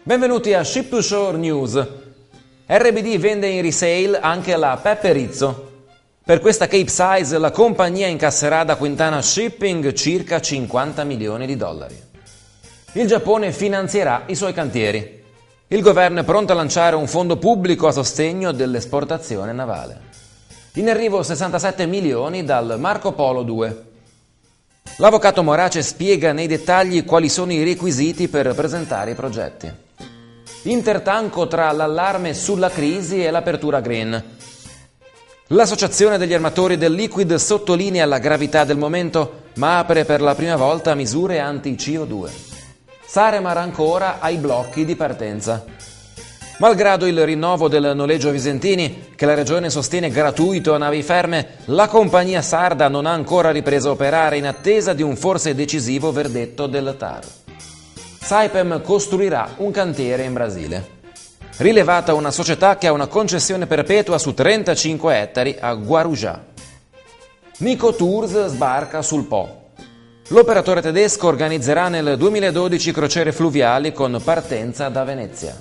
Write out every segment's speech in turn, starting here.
Benvenuti a Ship2Shore News. RBD vende in resale anche la Peperizzo. Per questa Capesize la compagnia incasserà da Quintana Shipping circa 50 milioni di dollari. Il Giappone finanzierà i suoi cantieri. Il governo è pronto a lanciare un fondo pubblico a sostegno dell'esportazione navale. In arrivo 67 milioni dal Marco Polo 2. L'avvocato Morace spiega nei dettagli quali sono i requisiti per presentare i progetti. Intertanco tra l'allarme sulla crisi e l'apertura green. L'Associazione degli armatori del liquid sottolinea la gravità del momento, ma apre per la prima volta misure anti-CO2. Saremar ancora ai blocchi di partenza. Malgrado il rinnovo del noleggio Visentini, che la Regione sostiene gratuito a navi ferme, la compagnia sarda non ha ancora ripreso a operare in attesa di un forse decisivo verdetto del TAR. Saipem costruirà un cantiere in Brasile. Rilevata una società che ha una concessione perpetua su 35 ettari a Guarujá. Nico Tours sbarca sul Po. L'operatore tedesco organizzerà nel 2012 crociere fluviali con partenza da Venezia.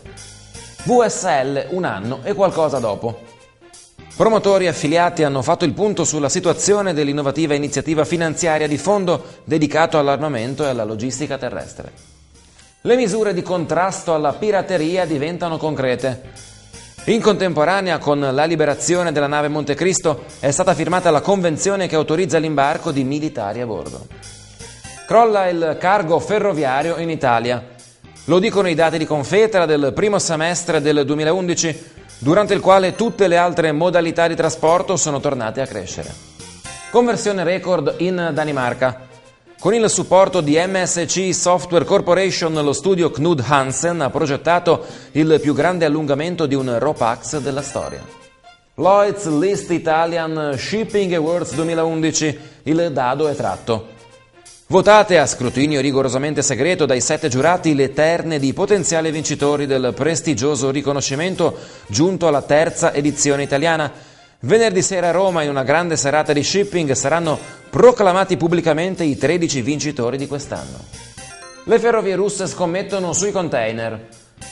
VSL un anno e qualcosa dopo. Promotori affiliati hanno fatto il punto sulla situazione dell'innovativa iniziativa finanziaria di fondo dedicato all'armamento e alla logistica terrestre. Le misure di contrasto alla pirateria diventano concrete. In contemporanea con la liberazione della nave Montecristo è stata firmata la convenzione che autorizza l'imbarco di militari a bordo. Crolla il cargo ferroviario in Italia. Lo dicono i dati di Confetra del primo semestre del 2011, durante il quale tutte le altre modalità di trasporto sono tornate a crescere. Conversione record in Danimarca. Con il supporto di MSC Software Corporation, lo studio Knud Hansen ha progettato il più grande allungamento di un RoPax della storia. Lloyd's List Italian Shipping Awards 2011, il dado è tratto. Votate a scrutinio rigorosamente segreto dai 7 giurati le terne di potenziali vincitori del prestigioso riconoscimento giunto alla terza edizione italiana. Venerdì sera a Roma, in una grande serata di shipping, saranno proclamati pubblicamente i 13 vincitori di quest'anno. Le ferrovie russe scommettono sui container.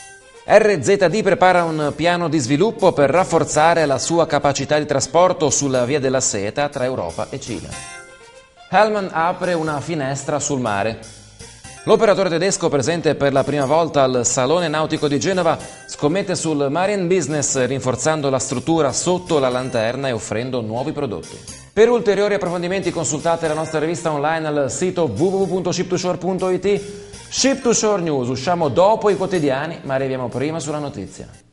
RZD prepara un piano di sviluppo per rafforzare la sua capacità di trasporto sulla via della seta tra Europa e Cina. Hellman apre una finestra sul mare. L'operatore tedesco presente per la prima volta al Salone Nautico di Genova scommette sul marine business rinforzando la struttura sotto la lanterna e offrendo nuovi prodotti. Per ulteriori approfondimenti consultate la nostra rivista online al sito www.ship2shore.it. Ship2Shore News, usciamo dopo i quotidiani ma arriviamo prima sulla notizia.